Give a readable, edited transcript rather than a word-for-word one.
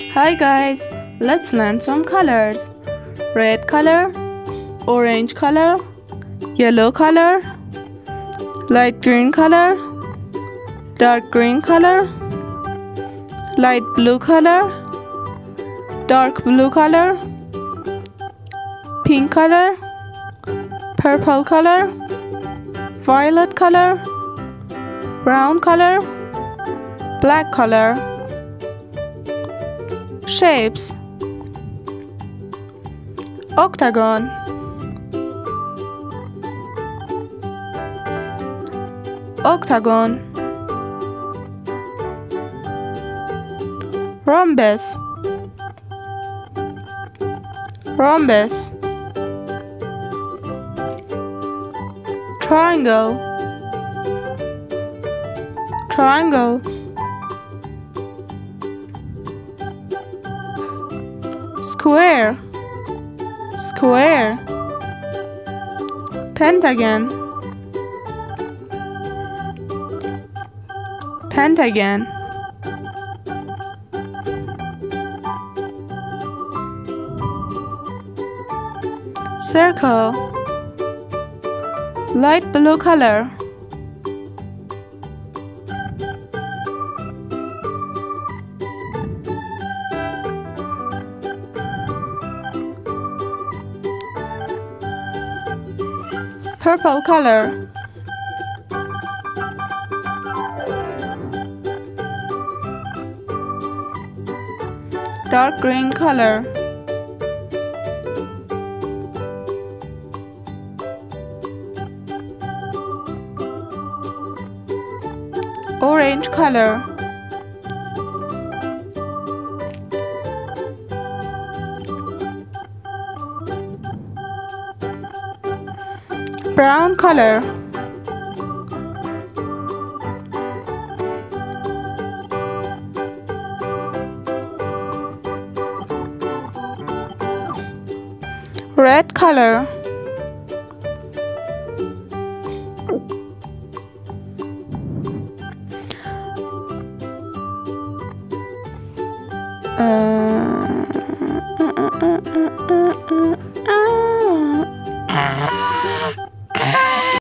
Hi guys, let's learn some colors. Red color, orange color, yellow color, light green color, dark green color, light blue color, dark blue color, pink color, purple color, violet color, brown color, black color. Shapes: octagon, octagon, rhombus, rhombus, triangle, triangle, square, square, pentagon, pentagon, circle, light blue color, purple color, dark green color, orange color, brown color, red color,